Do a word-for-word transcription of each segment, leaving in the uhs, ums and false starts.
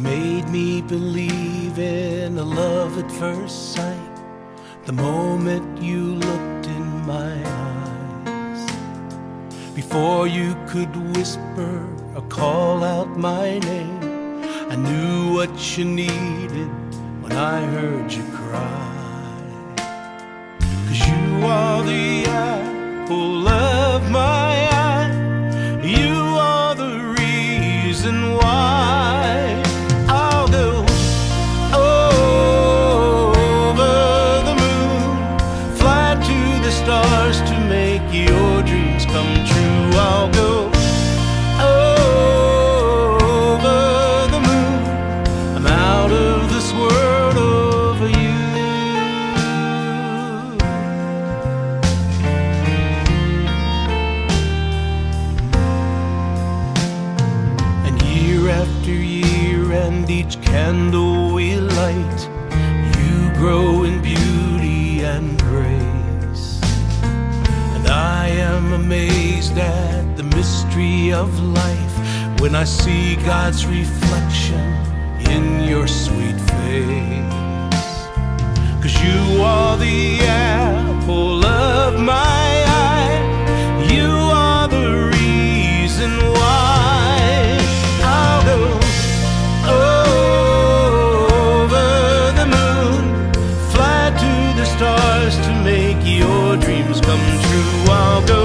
made me believe in a love at first sight, the moment you looked in my eyes. Before you could whisper or call out my name, I knew what you needed when I heard you cry. 'Cause you are the apple of my eye, you are the reason why I'll go over the moon, fly to the stars to make your dreams come true. I'll go over the moon, I'm out of this world over you. And year after year and each candle we light, you grow in beauty and grace. And I am amazed at the mystery of life when I see God's reflection in your sweet face. 'Cause you are the apple of my eye, you are the reason why I'll go over the moon, fly to the stars to make your dreams come true. I'll go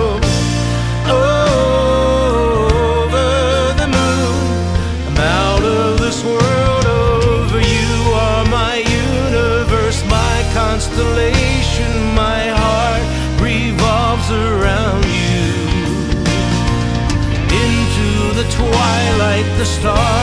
over the moon, I'm out of this world over you. Are my universe, my constellation, my heart revolves around you. Into the twilight the stars